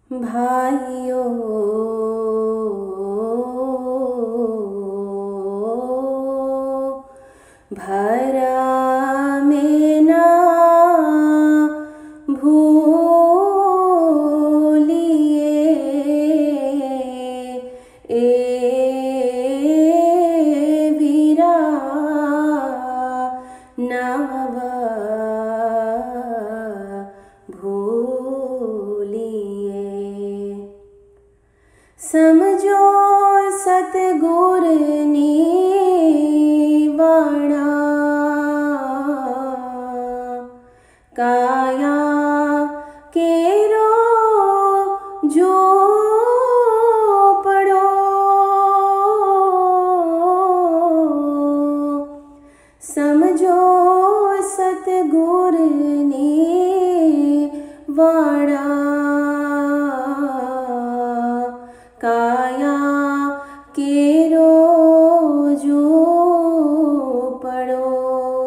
भाइयों भरा में ना भूलिए ए वीरा नावा भूलिए। समझो सतगुर नीवाणा काया केरो जो पढ़ो। समझो सतगुर नीवाणा काया केरो जो पढ़ो।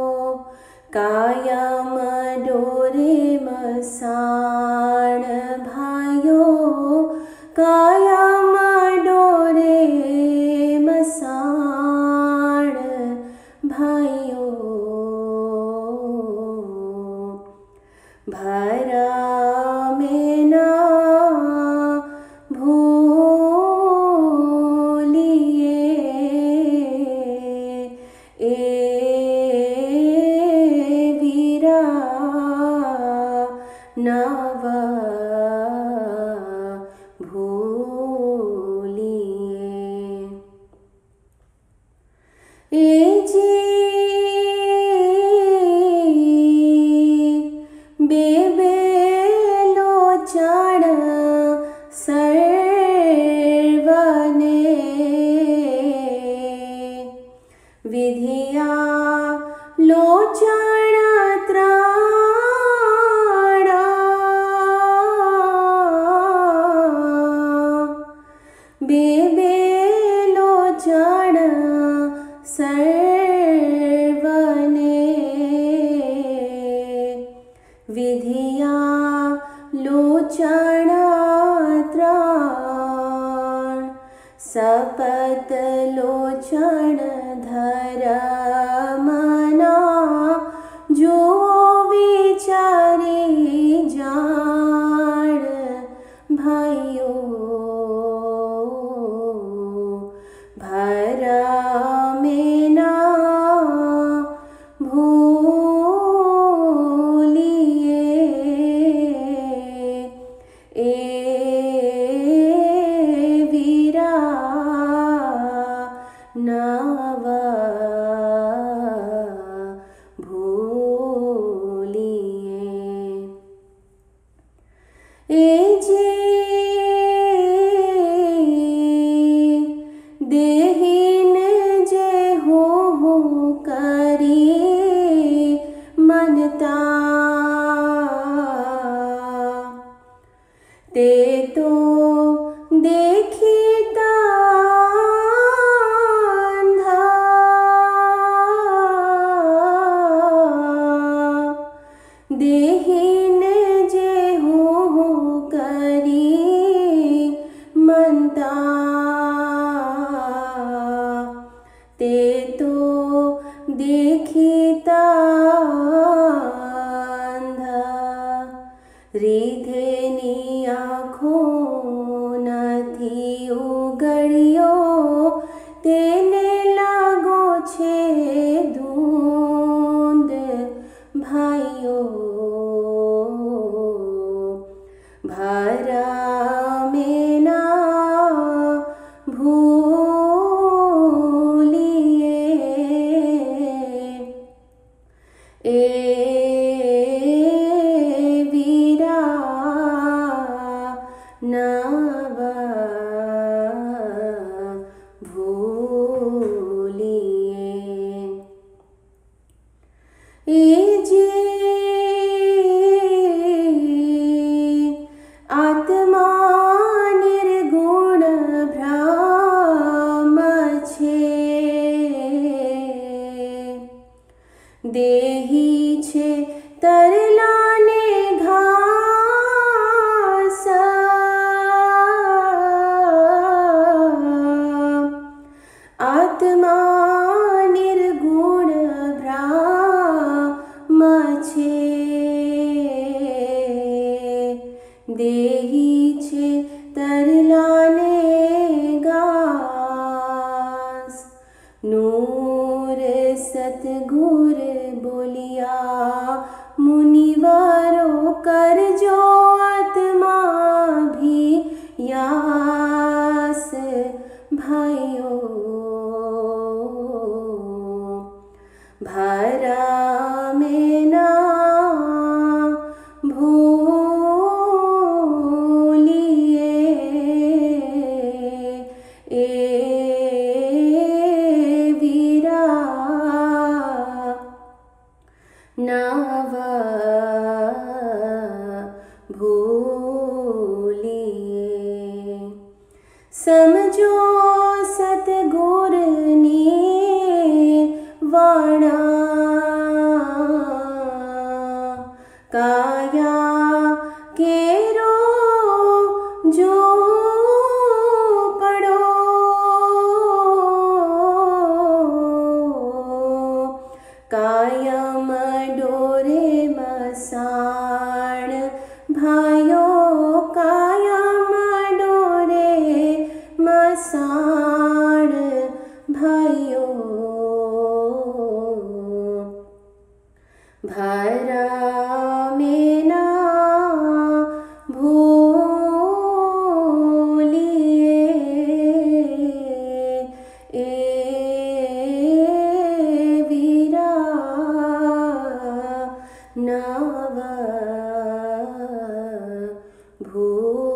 काया मडोरे मसाण भाइयों काया मडोरे मसाण भाइयों। भरा में ना भूलिए ए वीरा नावा भूलिए। ए जी बेबेलो चाण सर्वने विधिया लोचाण त्राणा। बेबेलो चाण सर्वने विधिया लोचण त्राण। सपत लोचण धर्मना जो विचारे जान भाइयों। भरा में ना भूलिए ए वीरा नावा भूलिए। ए जी देहीन जे हो करी मनता ते तो देखीता अंधा। देहीन जे हो करी मनता ते तो देखीता अंधा। રીધેની આંખો નથી ઉઘડ્યો તેને લાગો છે ધૂંધ ભાઈઓ। ભરા में ना भूलिए ए नावा भूलिए। ए जी देही छे तरलाने गास। नूर सतगुर बोलिया मुनिवरो कर जो आत्मा भी यास। भाइयों भारा में ना भूलिए ए वीरा नावा भूलिए। समझो सतगुर ने वाणा काया केरो जो पड़ो। कायम डोरे मसाण भाइयों कायम डोरे मसाण भाइयों। भारा में ना भूलिए ए वीरा नावा भूलिए।